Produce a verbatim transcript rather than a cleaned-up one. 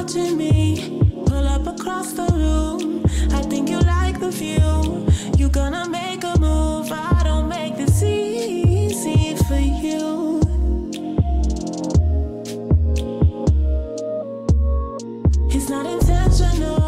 watching me pull up across the room. I think you like the view. You gonna make a move. I don't make this easy for you. It's not intentional.